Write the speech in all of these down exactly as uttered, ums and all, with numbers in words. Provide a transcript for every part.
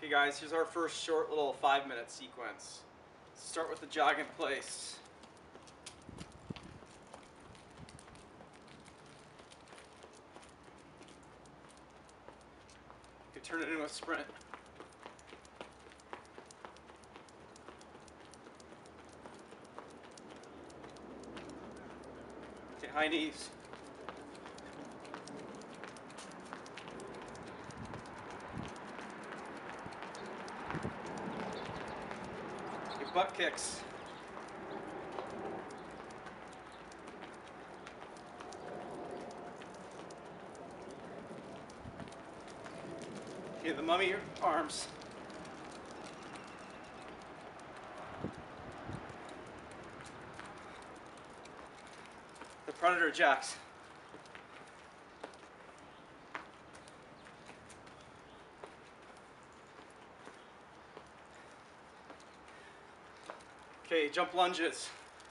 Okay guys, here's our first short little five minute sequence. Start with the jog in place. You can turn it into a sprint. Okay, high knees. Okay, butt kicks. Okay, the mummy arms. The predator jacks. Okay, jump lunges.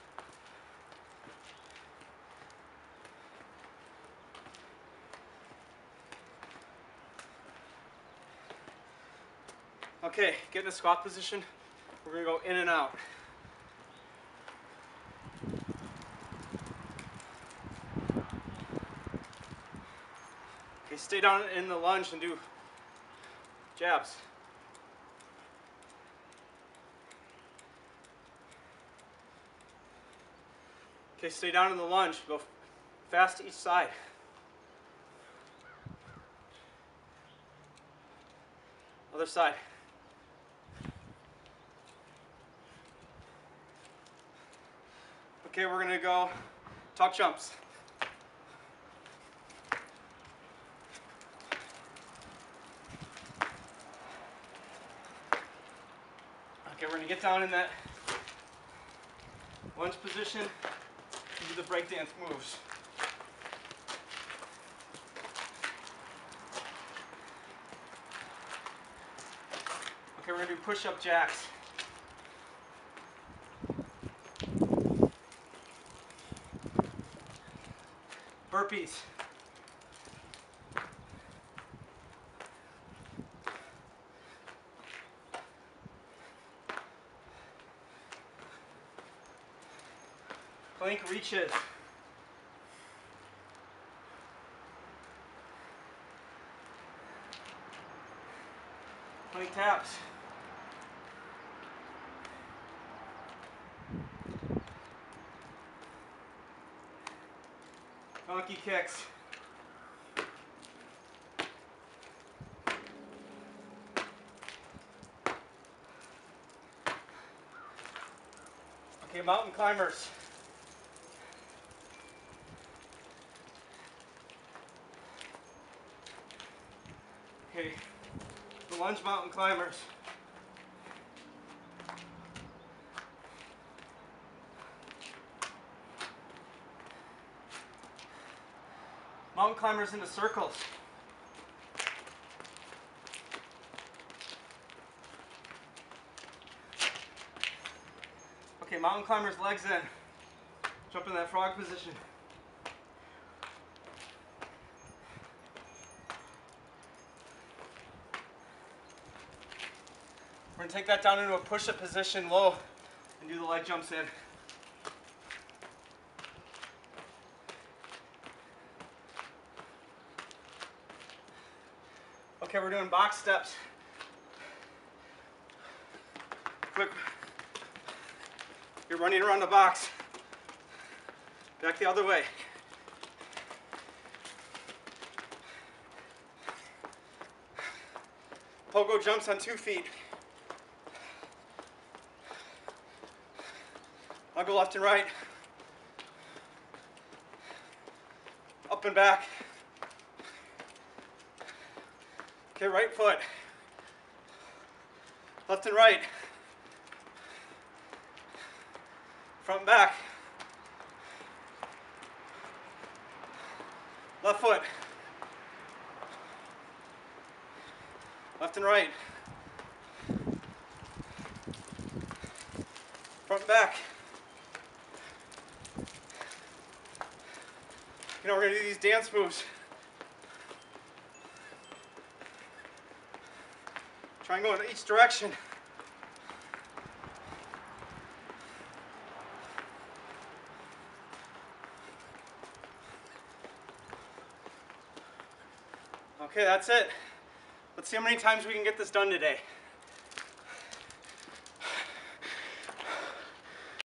Okay, get in a squat position. We're gonna go in and out. Okay, stay down in the lunge and do jabs. Okay, stay down in the lunge. Go fast to each side. Other side. Okay, we're gonna go tuck jumps. Okay, we're gonna get down in that lunge position and do the breakdance moves. Okay, we're gonna do push-up jacks. Burpees. Plank reaches. Plank taps. Donkey kicks. Okay, mountain climbers. Okay, the lunge mountain climbers. Mountain climbers into circles. Okay, mountain climbers legs in. Jump in that frog position. We're going to take that down into a push-up position low and do the leg jumps in. Okay, we're doing box steps. Quick. You're running around the box. Back the other way. Pogo jumps on two feet. I'll go left and right. Up and back. Okay, right foot. Left and right. Front and back. Left foot. Left and right. Front and back. You know, we're going to do these dance moves. Try and go in each direction. Okay, that's it. Let's see how many times we can get this done today.